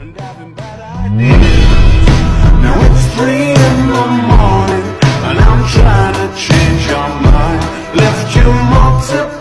and having bad ideas. Now it's 3 in the morning and I'm trying to change your mind. Left you multiple